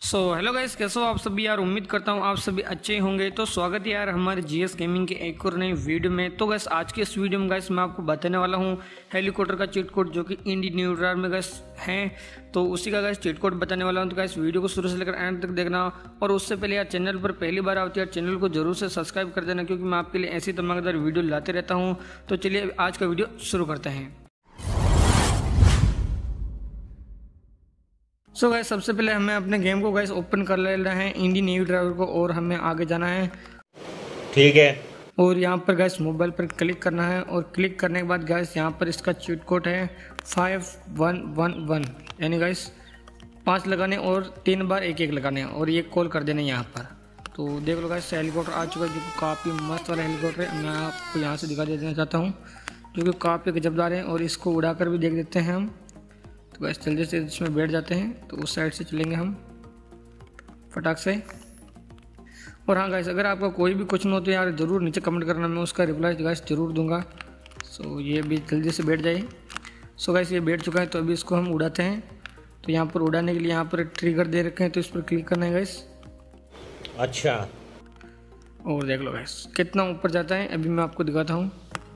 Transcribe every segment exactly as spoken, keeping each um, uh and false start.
So hello guys, कैसे हो आप सभी यार। उम्मीद करता हूँ आप सभी अच्छे होंगे। तो स्वागत है यार हमारे जीएस गेमिंग के एक और नई वीडियो में। तो गाइस आज की इस वीडियो में गाइस मैं आपको बताने वाला हूँ हेलीकॉप्टर का चीट कोड जो कि इंडी न्यू ड्रार में गाइस है, तो उसी का गाइस चीट कोड बताने वाला हूँ। तो गाइस वीडियो को शुरू से लेकर एंड तक देखना, और उससे पहले यार चैनल पर पहली बार आते यार चैनल को जरूर से सब्सक्राइब कर देना, क्योंकि मैं आपके लिए ऐसी धमाकेदार वीडियो लाते रहता हूँ। तो चलिए आज का वीडियो शुरू करते हैं। सो so गाइस सबसे पहले हमें अपने गेम को गाइस ओपन कर लेना है इंडी न्यू ड्राइवर को, और हमें आगे जाना है। ठीक है। और यहाँ पर गाइस मोबाइल पर क्लिक करना है, और क्लिक करने के बाद गाइस यहाँ पर इसका चीट कोड है फाइव वन वन वन, यानी गाइस पाँच लगाने और तीन बार एक एक लगाने, और ये कॉल कर देना यहाँ पर। तो देख लो गाइस हेलीकॉप्टर आ चुका है, जो कि काफ़ी मस्त वाला हेलीकॉप्टर है। मैं आपको यहाँ से दिखा देना चाहता हूँ, जो कि काफ़ी गजबदार है, और इसको उड़ा कर भी देख देते हैं हम। तो बस जल्दी से इसमें बैठ जाते हैं, तो उस साइड से चलेंगे हम फटाक से। और हाँ गाइस, अगर आपका कोई भी क्वेश्चन हो तो यार ज़रूर नीचे कमेंट करना, मैं उसका रिप्लाई गाइस ज़रूर दूंगा। सो ये भी जल्दी से बैठ जाए। सो गाइस ये बैठ चुका है, तो अभी इसको हम उड़ाते हैं। तो यहाँ पर उड़ाने के लिए यहाँ पर ट्रिगर दे रखे हैं, तो इस पर क्लिक करना है गाइस। अच्छा, और देख लो गाइस कितना ऊपर जाता है, अभी मैं आपको दिखाता हूँ।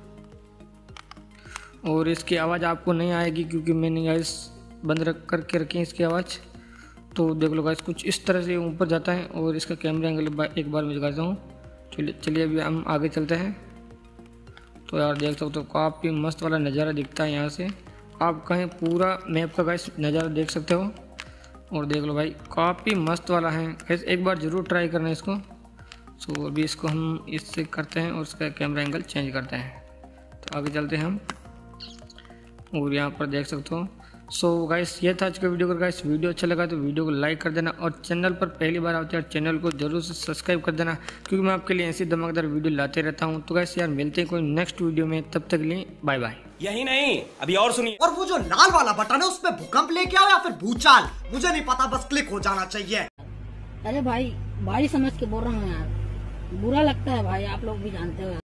और इसकी आवाज़ आपको नहीं आएगी, क्योंकि मैंने गाइस बंद रख करके रखी है इसकी आवाज़। तो देख लो गाइस कुछ इस तरह से ऊपर जाता है, और इसका कैमरा एंगल एक बार मैं दिखाता हूँ। चलिए चलिए अभी हम आगे चलते हैं। तो यार देख सकते हो काफ़ी मस्त वाला नज़ारा दिखता है यहाँ से। आप कहीं पूरा मैप का गाइस नज़ारा देख सकते हो। और देख लो भाई काफ़ी मस्त वाला है गाइस, एक बार ज़रूर ट्राई करना इसको। सो अभी इसको हम इससे करते हैं, और इसका कैमरा एंगल चेंज करते हैं। तो आगे चलते हैं हम, और यहाँ पर देख सकते हो। सो so, गाइस ये था आज का वीडियो। अगर गाइस वीडियो अच्छा लगा तो वीडियो को लाइक कर देना, और चैनल पर पहली बार आते हैं चैनल को जरूर से सब्सक्राइब कर देना, क्योंकि मैं आपके लिए ऐसी धमाकेदार वीडियो लाते रहता हूँ। तो गाइस यार मिलते हैं कोई नेक्स्ट वीडियो में, तब तक के लिए बाय बाय। यही नहीं, अभी और सुनिए। और वो जो लाल वाला बटन है उसमें भूकंप लेके आओ या फिर भूचाल, मुझे नहीं पता, बस क्लिक हो जाना चाहिए। अरे भाई भाई समझ के बोल रहा हूँ यार, बुरा लगता है भाई, आप लोग भी जानते हो।